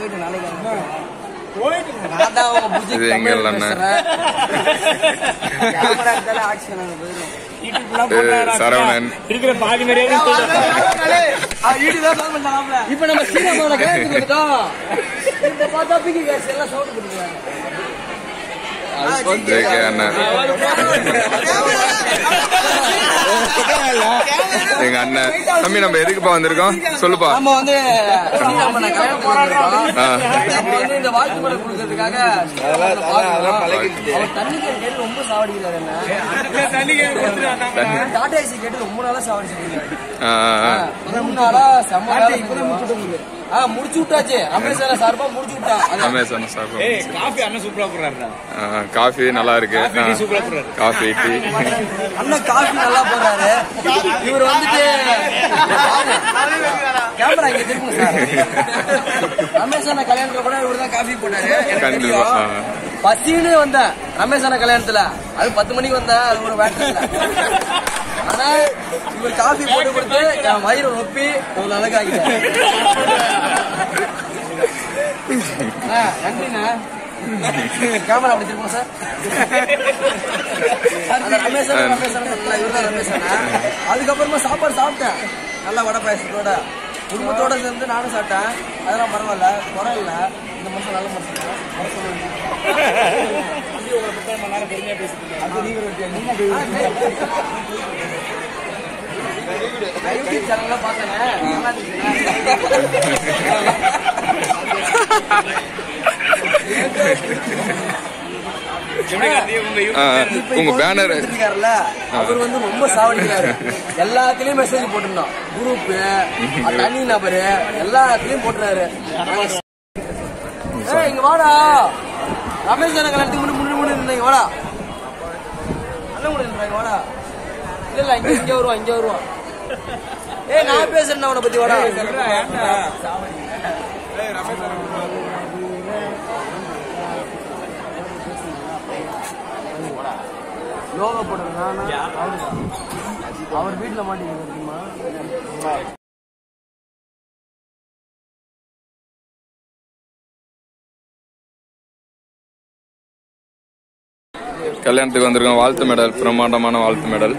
போயிட்டு நாளைக்கு நான் தான் அவங்க புஜி தமிழ் பேசுறேன். கேமரா எடுத்தாலே ஆக்ஷன் அங்க போயிடும். சரவணன் இருக்கிற பாதி நிறைய இப்ப நம்ம சீனமாவோட கேரக்டர் வந்துட்டோம். இப்ப பார்த்தா பிக்கி கேஸ் எல்லாம் சவுண்ட் கொடுக்குறாங்க. எங்க அண்ணன் தம்பி நம்ம எதுக்குப்பா வந்திருக்கோம் சொல்லுப்பா. நம்ம வந்து இந்த வாழ்த்து மலை கொடுக்கறதுக்காக தண்ணி கேட்டு ரொம்ப சாவடிக்கிறாரு. என்ன டாடா ஏசி கேட்டு ரொம்ப நாளா சாவடிச்சிருக்காரு. முன்னாலா செம்ம முடிச்சு விட்டாச்சு. அமேசான சார்பா முடிச்சு விட்டா. அமேசான சார்பா காஃபி அண்ணன் சூப்பரா போடுறாரு. காஃபி நல்லா இருக்கு. காஃபி டீ அண்ணன் காஃபி நல்லா போடுறாரு. இவர் வந்துட்டு கேமரா இங்க திரும்ப சார். ரமேஷான கல்யாணத்துல கூட இவர் தான் காஃபி போட்டாரு. பசின்னு வந்தேன் ரமேஷான கல்யாணத்துல. அது 10 மணிக்கு வந்தேன். அது ஒரு வேட்டை இல்ல. ஆனா இவர் காஃபி போட்டு கொடுத்து என் வயிறு ரொப்பி அவ்வளவு அழகாகிட்டேன். நன்றிண்ணா. கேமரா அப்படி திருப்போம் சார். அதுக்கப்புறமா சாப்பாடு சாப்பிட்டேன். நல்லா வடை பாயசத்தோட குடும்பத்தோட சேர்ந்து நானும் சாப்பிட்டேன். அதெல்லாம் பரவாயில்ல, குறை இல்லை. இந்த மனுஷன் நல்ல மனுஷன். யூடியூப் சேனல்லாம் பார்த்தேன். உங்க பேனர் இருக்காருல்ல, அவர் வந்து ரொம்ப சாவடிக்கிறாரு. எல்லாத்துலயும் மெசேஜ் போட்டிருந்தோம். குரூப் தனி நபரு எல்லாத்துலயும் போட்டுறாரு. இங்க வாடா ரமேஷ் ஜன கல்யாணத்துக்கு முன்னாடி இருந்தீங்க. வாடா நல்ல முடியும். வாடா இல்ல இங்க வருவான் இங்க வருவான். நான் பேசுறேன் அவனை பத்தி. வாடா யோகா போடுறதுனா அவர் வீட்டுல மாட்டீங்க தெரியுமா? கல்யாணத்துக்கு வந்திருக்கோம். வாழ்த்து மெடல், பிரம்மாண்டமான வாழ்த்து மெடல்.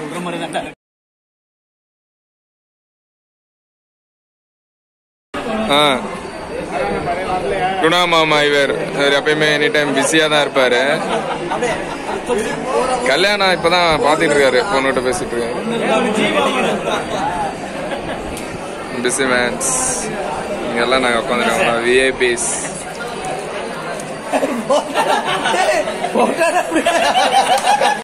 குணா மாமா இவர் எப்பயுமே எனி டைம் பிஸியா தான் இருப்பாரு. கல்யாணம் இப்பதான் பாத்துட்டு இருக்காரு. பொண்ணுகிட்ட பேசிட்டு இருக்காரு. பிஸி மேன்ஸ் இங்கெல்லாம் நாங்க உட்காந்துருக்கோம். விஐபிஸ்